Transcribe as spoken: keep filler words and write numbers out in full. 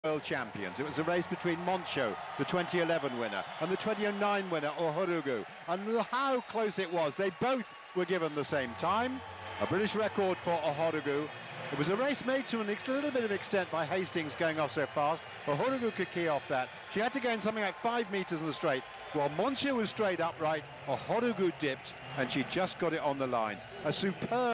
World champions. It was a race between Moncho, the twenty eleven winner, and the twenty oh nine winner, OHURUOGU. And how close it was. They both were given the same time. A British record for OHURUOGU. It was a race made to a little bit of extent by Hastings going off so fast. OHURUOGU could key off that. She had to gain something like five metres in the straight. While Moncho was straight upright, OHURUOGU dipped, and she just got it on the line. A superb